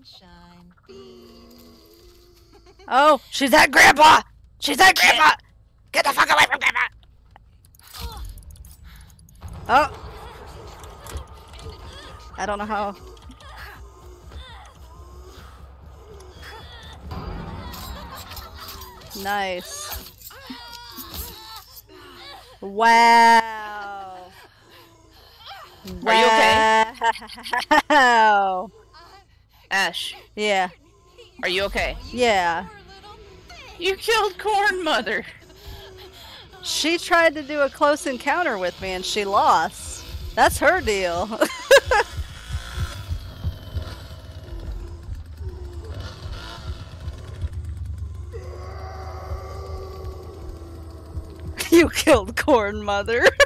Sunshine beam. Oh, she's at Grandpa! She's at Grandpa! Get the fuck away from Grandpa! Oh! I don't know how. Nice. Wow. Are you okay? Wow. Ash, Yeah. are you okay? Yeah. You killed Corn Mother. She tried to do a close encounter with me and she lost. That's her deal. You killed Corn Mother.